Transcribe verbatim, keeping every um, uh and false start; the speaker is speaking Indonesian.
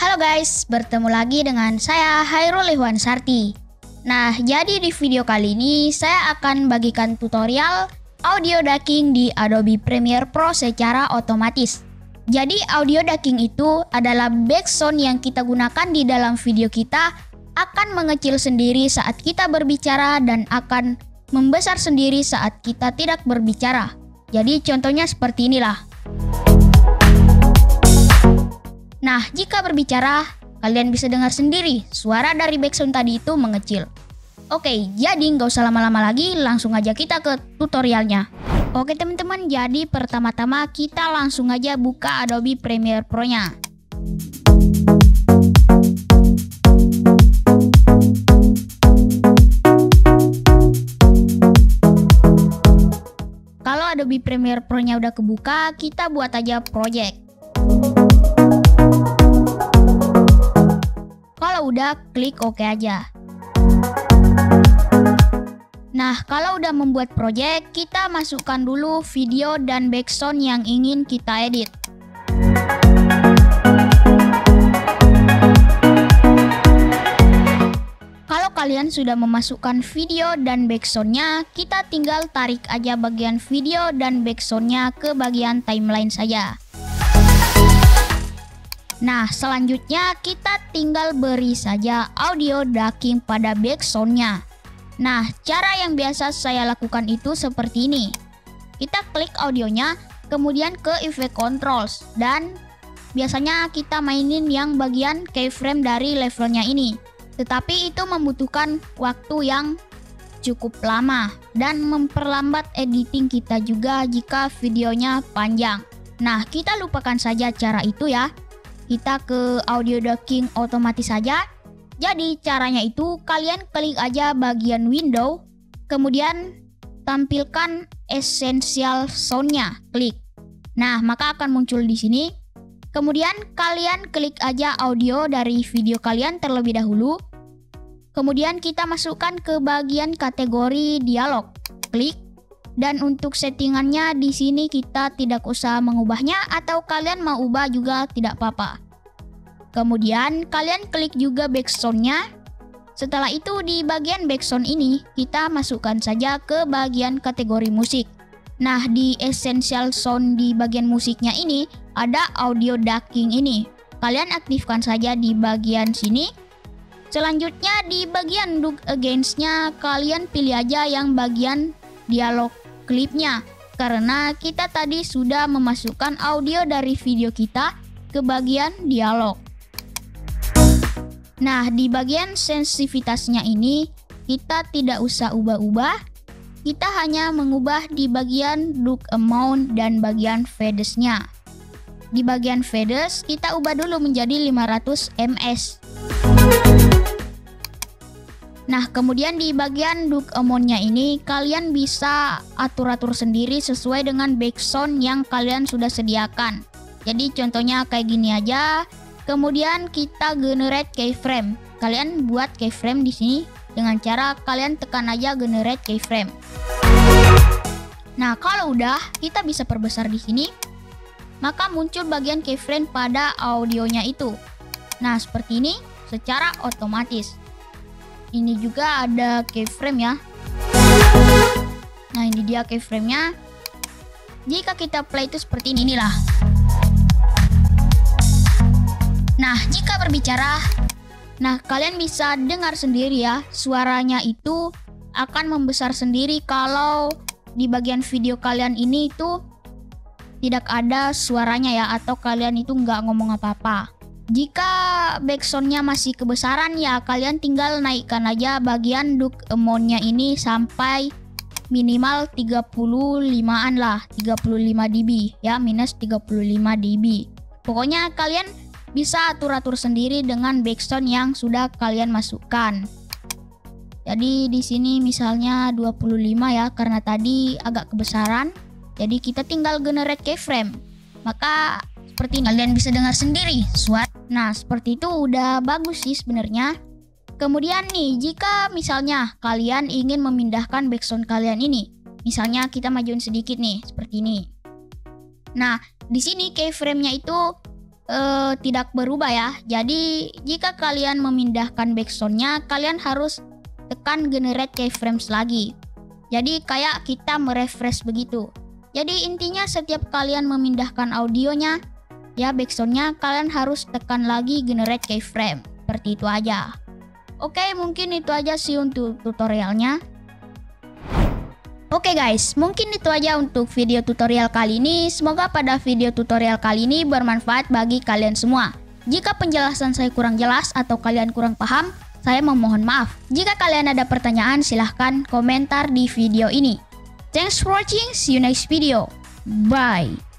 Halo guys, bertemu lagi dengan saya Hairul Ihwansarti. Nah, jadi di video kali ini saya akan bagikan tutorial audio ducking di Adobe Premiere Pro secara otomatis. Jadi audio ducking itu adalah background yang kita gunakan di dalam video kita akan mengecil sendiri saat kita berbicara dan akan membesar sendiri saat kita tidak berbicara. Jadi contohnya seperti inilah. Nah, jika berbicara, kalian bisa dengar sendiri suara dari background tadi itu mengecil. Oke, jadi nggak usah lama-lama lagi, langsung aja kita ke tutorialnya. Oke teman-teman, jadi pertama-tama kita langsung aja buka Adobe Premiere Pro-nya. Kalau Adobe Premiere Pro-nya udah kebuka, kita buat aja project. Kalau udah, klik OK aja. Nah, kalau udah membuat project, kita masukkan dulu video dan background yang ingin kita edit. Kalau kalian sudah memasukkan video dan backgroundnya, kita tinggal tarik aja bagian video dan backgroundnya ke bagian timeline saja. Nah, selanjutnya kita tinggal beri saja audio ducking pada backgroundnya. Nah, cara yang biasa saya lakukan itu seperti ini. Kita klik audionya, kemudian ke effect controls, dan biasanya kita mainin yang bagian keyframe dari levelnya ini. Tetapi itu membutuhkan waktu yang cukup lama dan memperlambat editing kita juga jika videonya panjang. Nah, kita lupakan saja cara itu ya. Kita ke audio ducking otomatis saja. Jadi caranya itu kalian klik aja bagian window, kemudian tampilkan essential sound-nya, klik. Nah, maka akan muncul di sini. Kemudian kalian klik aja audio dari video kalian terlebih dahulu. Kemudian kita masukkan ke bagian kategori dialog, klik. Dan untuk settingannya di sini kita tidak usah mengubahnya, atau kalian mau ubah juga tidak apa-apa. Kemudian kalian klik juga background-nya. Setelah itu di bagian background ini kita masukkan saja ke bagian kategori musik. Nah, di essential sound di bagian musiknya ini ada audio ducking ini. Kalian aktifkan saja di bagian sini. Selanjutnya di bagian duck against-nya kalian pilih aja yang bagian dialog klipnya, karena kita tadi sudah memasukkan audio dari video kita ke bagian dialog. Nah, di bagian sensitivitasnya ini kita tidak usah ubah-ubah, kita hanya mengubah di bagian duck amount dan bagian fades-nya. Di bagian fades kita ubah dulu menjadi lima ratus megahertz. Nah, kemudian di bagian duck amount-nya ini kalian bisa atur-atur sendiri sesuai dengan background yang kalian sudah sediakan. Jadi contohnya kayak gini aja. Kemudian kita generate keyframe. Kalian buat keyframe di sini dengan cara kalian tekan aja generate keyframe. Nah, kalau udah kita bisa perbesar di sini. Maka muncul bagian keyframe pada audionya itu. Nah, seperti ini secara otomatis. Ini juga ada keyframe ya. Nah, ini dia keyframe-nya. Jika kita play itu seperti ini inilah. Nah, jika berbicara, nah kalian bisa dengar sendiri ya, suaranya itu akan membesar sendiri kalau di bagian video kalian ini itu tidak ada suaranya ya, atau kalian itu nggak ngomong apa-apa. Jika backsound-nya masih kebesaran ya kalian tinggal naikkan aja bagian duck amount-nya ini sampai minimal tiga puluh limaan lah, tiga puluh lima dB ya, minus tiga puluh lima dB. Pokoknya kalian bisa atur-atur sendiri dengan backsound yang sudah kalian masukkan. Jadi di sini misalnya dua puluh lima ya, karena tadi agak kebesaran. Jadi kita tinggal generate keyframe. Maka seperti ini kalian bisa dengar sendiri suara. Nah, seperti itu udah bagus sih sebenarnya. Kemudian nih, jika misalnya kalian ingin memindahkan background kalian ini, misalnya kita majuin sedikit nih, seperti ini. Nah, di sini keyframe-nya itu uh, tidak berubah ya. Jadi jika kalian memindahkan backsoundnya, kalian harus tekan generate keyframes lagi. Jadi kayak kita merefresh begitu. Jadi intinya setiap kalian memindahkan audionya, ya backsoundnya, kalian harus tekan lagi generate keyframe. Seperti itu aja. Oke, mungkin itu aja sih untuk tutorialnya. Oke guys, mungkin itu aja untuk video tutorial kali ini. Semoga pada video tutorial kali ini bermanfaat bagi kalian semua. Jika penjelasan saya kurang jelas atau kalian kurang paham, saya memohon maaf. Jika kalian ada pertanyaan, silahkan komentar di video ini. Thanks for watching, see you next video. Bye.